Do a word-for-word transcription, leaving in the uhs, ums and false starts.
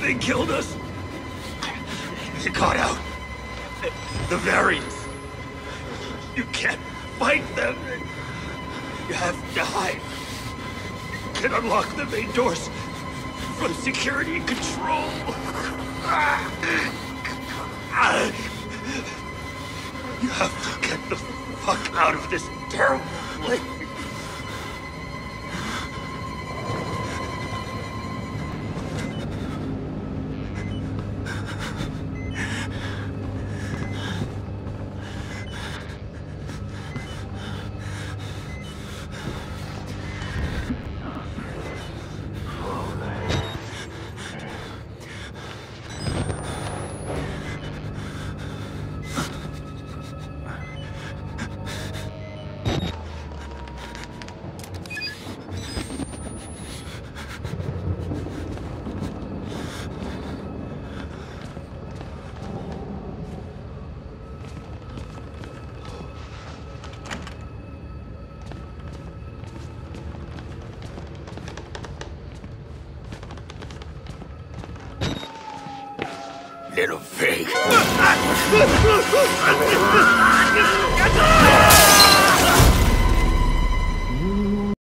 They killed us. They got out. The variants. You can't fight them. You have to hide. You can unlock the main doors from security control. You have to get the fuck out of this terrible place. Little pig.